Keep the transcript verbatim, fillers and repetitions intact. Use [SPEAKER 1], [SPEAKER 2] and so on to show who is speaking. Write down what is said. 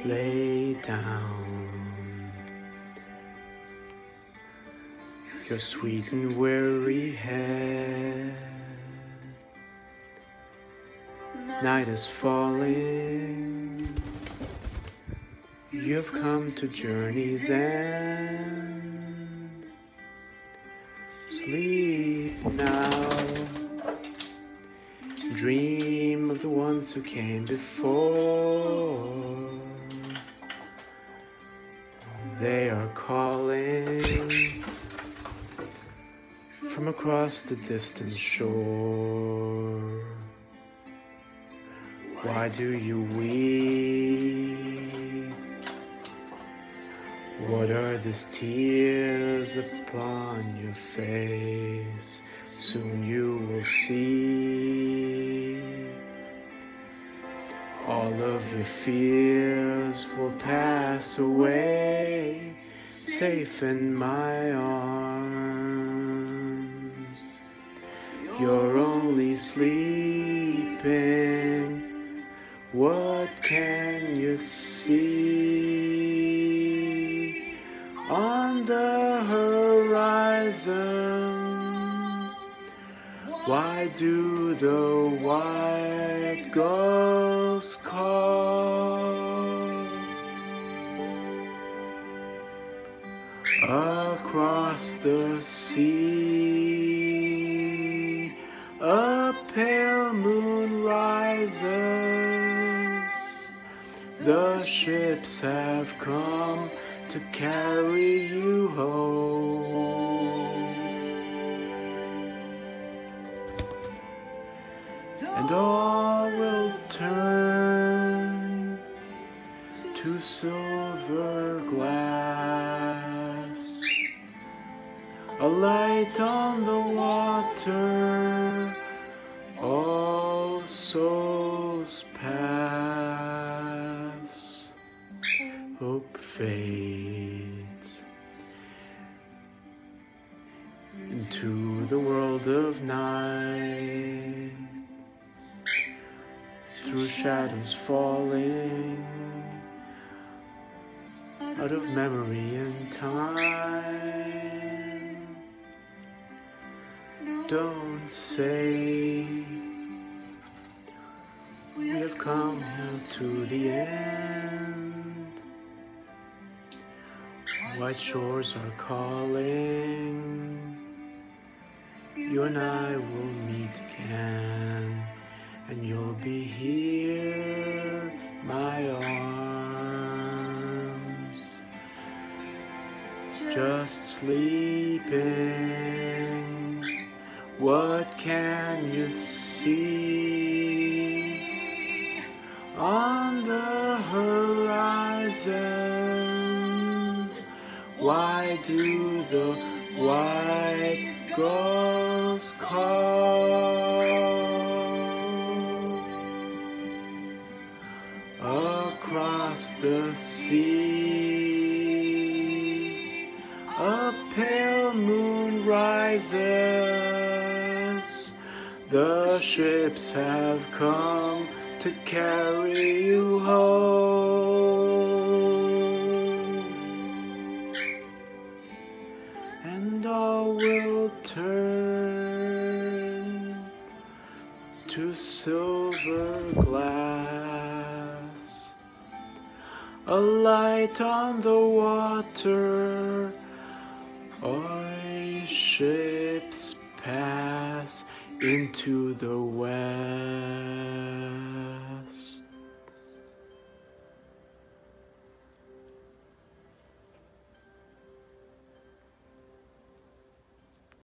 [SPEAKER 1] lay down your sweet and weary head. Night is falling, you've come to journey's end. Sleep now, dream of the ones who came before. They are calling from across the distant shore. Why do you weep? What are these tears upon your face? Soon you will see. All of your fears will pass away, safe in my arms. You're only sleeping. What can you see on the horizon? Why do the white gulls call? Across the sea, a pale moon rises. The ships have come to carry you home. And all will turn to silver glass, a light on the water, all souls pass. Hope fades into the world of night, through shadows falling out of memory and time. Don't say we have come here to the end. White shores are calling. You and I will meet again, and you'll be here, my arms, just sleeping. What can you see on the horizon? Why do the white gulls call? Across the sea, a pale moon rises. The ships have come to carry you home. And all will turn to silver glass, a light on the water. Our ships pass into the west.